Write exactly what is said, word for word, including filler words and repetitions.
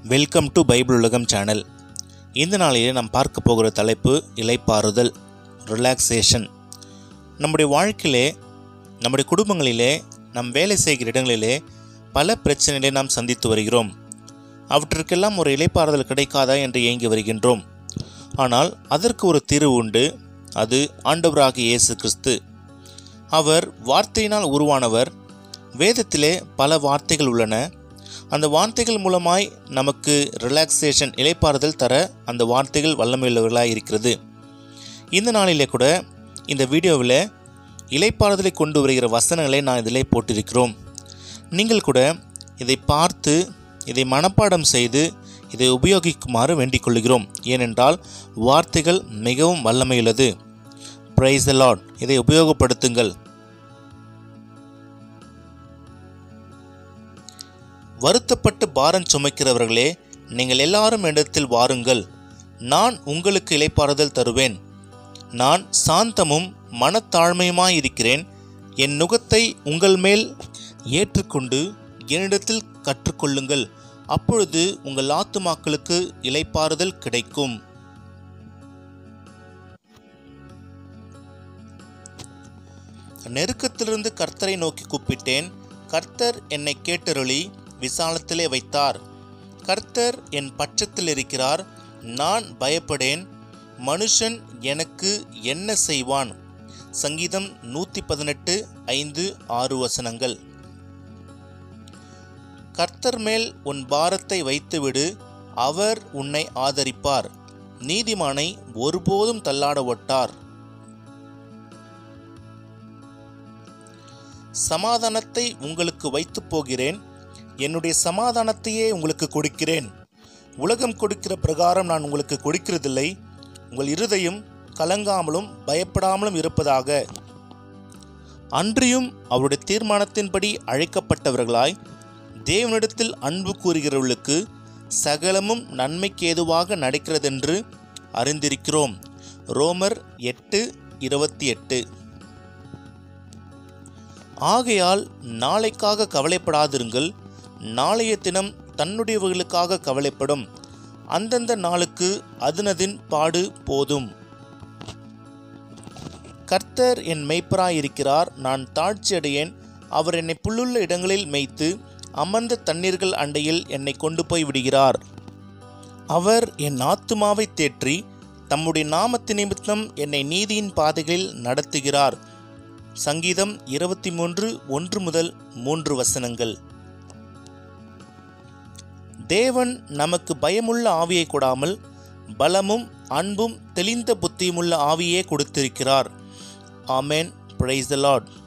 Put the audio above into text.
Welcome to Bible உலகம் channel. இந்த நாளிலே நாம் பார்க்க போகிற தலைப்பு இளைப்பாறுதல், ரிலாக்ஸேஷன். நம்முடைய வாழ்க்கையிலே, நம்முடைய குடும்பங்களிலே, நம் வேலை செய்கிற இடங்களிலே பல பிரச்சனைகளை நாம் சந்தித்து வருகிறோம். அவற்றிற்கெல்லாம் ஒரு இளைப்பாறுதல் கிடைக்காதா என்று ஏங்கி வருகின்றோம். ஆனால் அதற்கு ஒரு தீர்வு உண்டு. அது ஆண்டவராகிய இயேசு கிறிஸ்து. அவர் வார்த்தையினால் உருவானவர். வேதத்திலே பல வார்த்தைகள் உள்ளன. அந்த வார்த்தைகள் மூலமாய் நமக்கு ரிலாக்ஸேஷன், இளைப்பாறுதல் தர அந்த வார்த்தைகள் வல்லமையுள்ளவர்களாக இருக்கிறது. இந்த நாளிலே கூட இந்த வீடியோவில் இளைப்பாறுதலை கொண்டு வருகிற வசனங்களை நான் இதிலே போட்டிருக்கிறோம். நீங்கள் கூட இதை பார்த்து இதை மனப்பாடம் செய்து இதை உபயோகிக்குமாறு வேண்டிக் கொள்கிறோம். ஏனென்றால் வார்த்தைகள் மிகவும் வல்லமையுள்ளது. Price the Lord. இதை உபயோகப்படுத்துங்கள். வருத்தப்பட்டு பாரம் சுமைக்கிறவர்களே, நீங்கள் எல்லாரும் இடத்தில் வாருங்கள், நான் உங்களுக்கு இளைப்பாறுதல் தருவேன். நான் சாந்தமும் மனத்தாழ்மையுமாயிருக்கிறேன். என் நுகத்தை உங்கள் மேல் ஏற்றுக்கொண்டு என்னிடத்தில் கற்றுக்கொள்ளுங்கள். அப்பொழுது உங்கள் ஆத்துமாக்களுக்கு இளைப்பாறுதல் கிடைக்கும். நெருக்கத்திலிருந்து கர்த்தரை நோக்கி கூப்பிட்டேன். கர்த்தர் என்னை கேட்டருளி விசாலத்திலே வைத்தார். கர்த்தர் என் பட்சத்தில் இருக்கிறார், நான் பயப்படேன். மனுஷன் எனக்கு என்ன செய்வான்? சங்கீதம் நூற்றி பதினெட்டு ஐந்து ஆறு வசனங்கள். கர்த்தர் மேல் உன் பாரத்தை வைத்துவிடு, அவர் உன்னை ஆதரிப்பார். நீதிமானை ஒருபோதும் தள்ளாட ஒட்டார். சமாதானத்தை உங்களுக்கு வைத்து போகிறேன், என்னுடைய சமாதானத்தையே உங்களுக்கு கொடுக்கிறேன். உலகம் கொடுக்கிற பிரகாரம் நான் உங்களுக்கு கொடுக்கிறதில்லை. உங்கள் இருதயம் கலங்காமலும் பயப்படாமலும் இருப்பதாக. அன்றியும் அவருடைய தீர்மானத்தின்படி அழைக்கப்பட்டவர்களாய் தேவனிடத்தில் அன்பு கூறுகிறவர்களுக்கு சகலமும் நன்மைக்கு ஏதுவாக நடக்கிறதென்று அறிந்திருக்கிறோம். ரோமர் எட்டு இருபத்தி எட்டு. ஆகையால் நாளைக்காக கவலைப்படாதிருங்கள். நாளைய தினம் தன்னுடையவர்களுக்காக கவலைப்படும். அந்தந்த நாளுக்கு அதனதின் பாடு போதும். கர்த்தர் என் மேய்ப்பராயிருக்கிறார், நான் தாழ்ச்சியடையேன். அவர் என்னை புல்லுள்ள இடங்களில் மேய்த்து அமர்ந்த தண்ணீர்கள் அண்டையில் என்னை கொண்டு போய் விடுகிறார். அவர் என் ஆத்துமாவை தேற்றி தம்முடைய நாமத்து நிமித்தம் என்னை நீதியின் பாதைகளில் நடத்துகிறார். சங்கீதம் இருபத்தி மூன்று ஒன்று முதல் மூன்று வசனங்கள். தேவன் நமக்கு பயமுள்ள ஆவியை கொடாமல் பலமும் அன்பும் தெளிந்த புத்தியுமுள்ள ஆவியே கொடுத்திருக்கிறார். ஆமென். Praise the Lord.